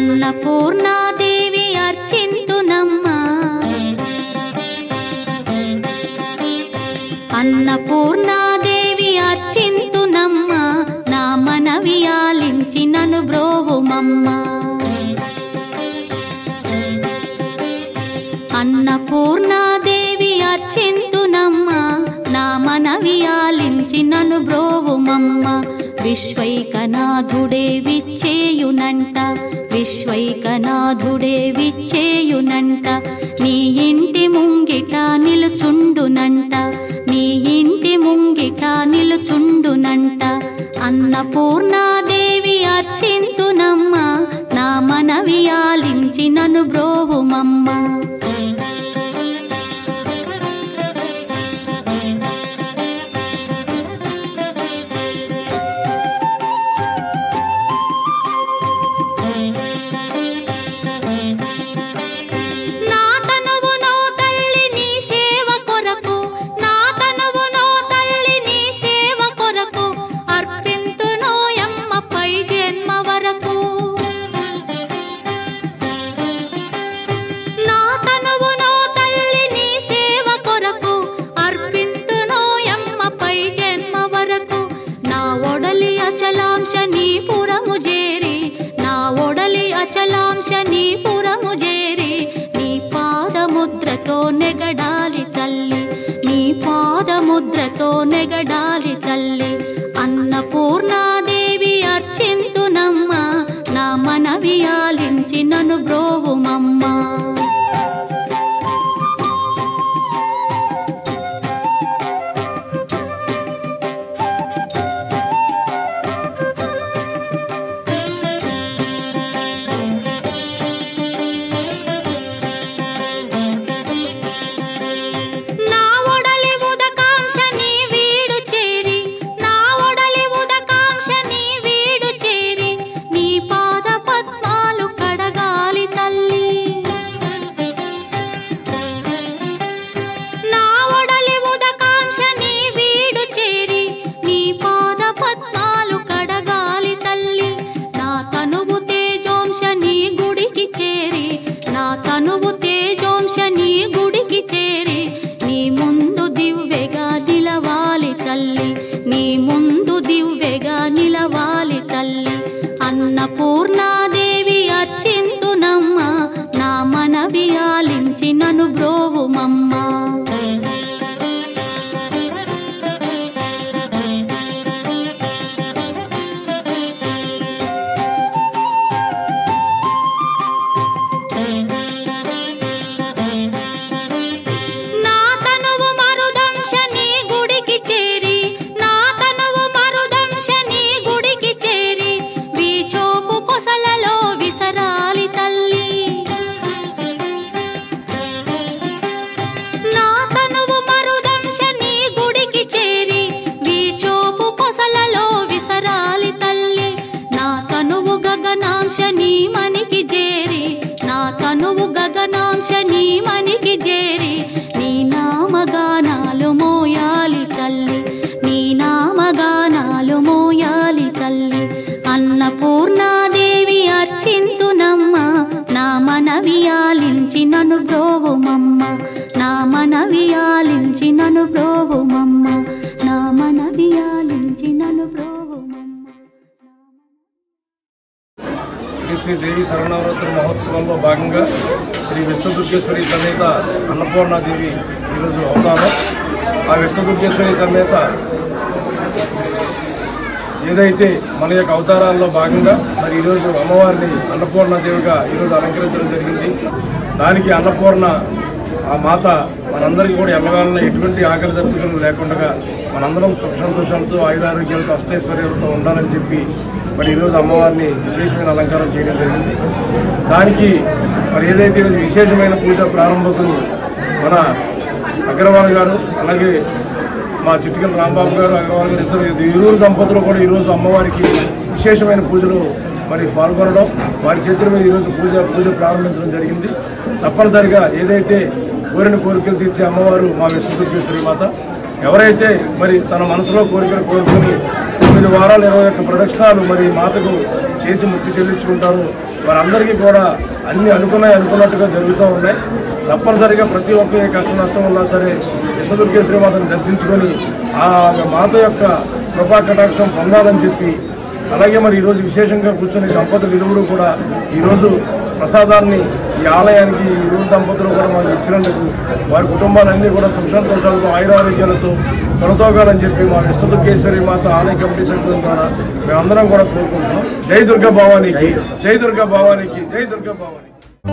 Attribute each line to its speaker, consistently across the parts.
Speaker 1: అన్నపూర్ణాదేవి అర్చింతునమ్మా అన్నపూర్ణాదేవి అర్చింతునమ్మా నా మనవి ఆలించి నన్ను బ్రోవుమమ్మా అన్నపూర్ణాదేవి అర్చింతునమ్మా నా మనవి ఆలించి నన్ను బ్రోవుమమ్మా విశ్వైకనాథుడే విచ్చేయునంట విశ్వైకనాథుడే విచ్చేయునంట నీ ఇంటి ముంగిట నిలుచుండునంట నీ ఇంటి ముంగిట నిలుచుండునంట అన్నపూర్ణాదేవి అర్చింతునమ్మా నా మనవి ఆలించి నన్ను బ్రోవుమమ్మా అచలాంశనీపురము చేరి నీ పాదముద్రతో నెగడాలి తల్లి నీ పాదముద్రతో నెగడాలి తల్లి అన్నపూర్ణాదేవి అర్చింతునమ్మా నా మనవి ఆలించి నన్ను బ్రోవుమమ్మా తనువు తేజోంశని గుడికి చేరి నీ ముందు దివ్వెగా నిలవాలి తల్లి నీ ముందు దివ్వెగా నిలవాలి తల్లి అన్నపూర్ణాదేవి అర్చింతునమ్మా నా మనవి ఆలించి నన్ను బ్రోవుమమ్మా గగనాంశని మనికి చేరి నా తనువు గగనాంశని మనికి చేరి నీ నామగానాలు మోయాలి తల్లి నీ నామగానాలు మోయాలి తల్లి అన్నపూర్ణాదేవి అర్చింతునమ్మా నా మనవి ఆలించి నన్ను బ్రోవుమమ్మా నా మనవి ఆలించి నన్ను బ్రోవుమమ్మా నా మనవి ఆలించి నన్ను
Speaker 2: శ్రీ దేవి శరణవరాత్రి మహోత్సవంలో భాగంగా శ్రీ విశ్వదుర్గేశ్వరి సమేత అన్నపూర్ణాదేవి ఈరోజు అవతారం ఆ విశ్వదుర్గేశ్వరి సమేత ఏదైతే మన యొక్క అవతారాల్లో భాగంగా మరి ఈరోజు అమ్మవారిని అన్నపూర్ణాదేవిగా ఈరోజు అలంకరించడం జరిగింది దానికి అన్నపూర్ణ ఆ మాత మనందరికీ కూడా ఎల్లవేళ ఎటువంటి ఆకలి దర్శకులు లేకుండా మనందరం సుఖ సంతోషాలతో ఆయురారోగ్యాలతో అష్టైశ్వర్యాలతో ఉండాలని చెప్పి మరి ఈరోజు అమ్మవారిని విశేషమైన అలంకారం చేయడం జరిగింది దానికి మరి ఏదైతే విశేషమైన పూజ ప్రారంభకులు మన అగ్రవాల్ గారు అలాగే మా చిట్టికల రాంబాబు గారు అగ్రవాల్ గారు ఇరువురు దంపతులు కూడా ఈరోజు అమ్మవారికి విశేషమైన పూజలు మరి పాల్గొనడం వారి చేతుల మీద ఈరోజు పూజ ప్రారంభించడం జరిగింది తప్పనిసరిగా ఏదైతే కోరిన కోరికలు తీర్చే అమ్మవారు మా విశ్వదుర్గేశ్వరి మాత ఎవరైతే మరి తన మనసులో కోరికలు కోరుకుని 9 వారాలు 21 ప్రదక్షిణాలు మరి మాతకు చేసి ముక్తి చెల్లించుకుంటారు. వారందరికీ కూడా అన్ని అనుకున్నట్టుగా జరుగుతూ ఉన్నాయి. తప్పనిసరిగా ప్రతి ఒక్క కష్ట నష్టం ఉన్నా సరే విశ్వదుర్గేశ్వరి మాతను దర్శించుకొని ఆ మాత యొక్క కృపా కటాక్షం పొందాలని చెప్పి, అలాగే మరి ఈరోజు విశేషంగా కూర్చొని దంపతులు ఇరువురు కూడా ఈరోజు ప్రసాదాన్ని ఈ ఆలయానికి ఇరువురు దంపతులు కూడా మాకు ఇచ్చినందుకు వారి కుటుంబాలన్నీ కూడా సుఖ సంతోషాలతో ఆయురారోగ్యాలతో కొనతోగాలని చెప్పి మా విశ్వదుర్గేశ్వరి మాత ఆలయ కమిటీ సభ్యుల ద్వారా మేమందరం కూడా కోరుకుంటున్నాం. జై దుర్గా భవానికి, జై దుర్గా భవానికి, జై దుర్గా భవానికి.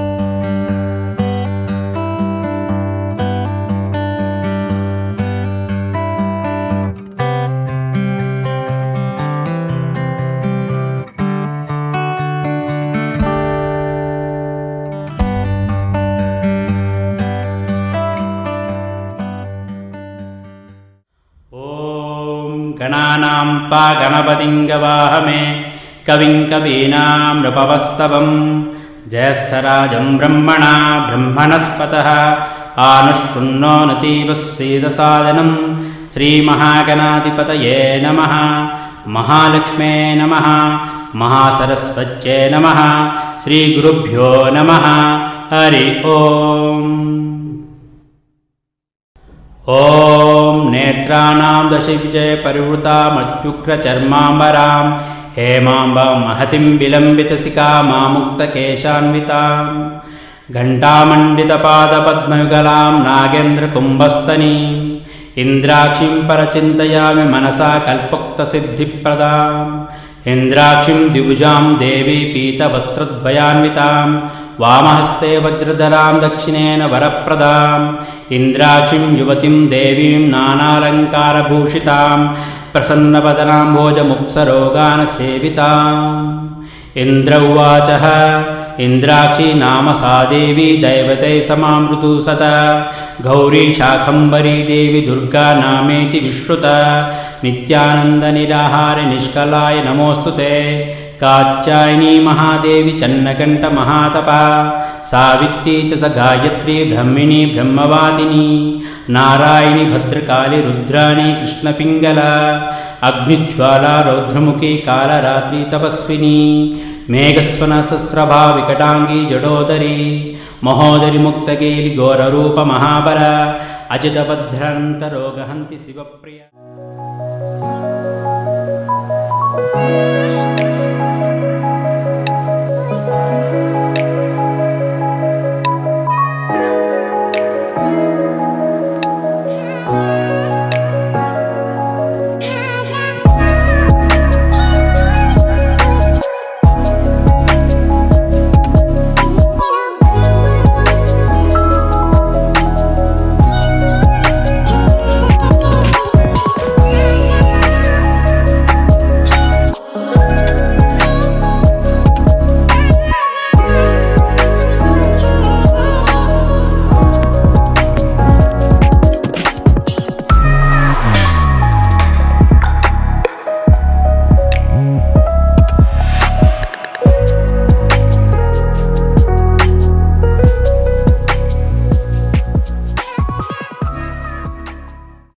Speaker 3: गणानां पा गणपतिं गवाहमे कविं कवीनां नृपवस्तवं ज्येष्ठराजं ब्रह्मणा ब्रह्मणस्पतः आनुष्टुन्नोनतीवः सीदसादनं श्रीमहागणाधिपतये नमः, महालक्ष्मे नमः, महासरस्वत्यै नमः, श्रीगुरुभ्यो नमः. हरि ओम्. ओम नेत्राणां दशविजय परिवृतामत्युग्रचर्माम्बरां हेमाम्बां महतिं विलम्बितसिका मामुक्तकेशान्वितां घण्टामण्डितपादपद्मयुगलां नागेन्द्रकुम्भस्तनीं इन्द्राक्षीं परचिन्तयामि मनसा कल्पोक्तसिद्धिप्रदाम् इन्द्राक्षीं द्विभुजां देवी पीतवस्त्रद्वयान्वितां वामहस्ते वज्रधरां दक्षिणेन वरप्रदां इन्द्राक्षीं युवतीं देवीं नानालङ्कारभूषितां प्रसन्नवदनाम्भोजमुक्सरोगानसेविताम्. इन्द्र उवाच इन्द्राक्षी नाम सा देवी दैवतै समामृतु सत गौरी शाकम्भरी देवी दुर्गा नामेति विश्रुता नित्यानन्दनिराहारे निष्कलाय नमोऽस्तुते. कात्यायनी महादेवी चन्नकण्ठ महातपा सावित्री च स गायत्री ब्रह्मिणी ब्रह्मवादिनी नारायणी भद्रकाली रुद्राणी कृष्णपिङ्गला अग्निज्वाला रौद्रमुखी कालरात्रि तपस्विनी मेघस्वनसस्रभा विकटांगी जडोदरी महोदरी मुक्तकेली घोररूप महाबल अजितभद्रान्तरोगहन्ति शिवप्रिया.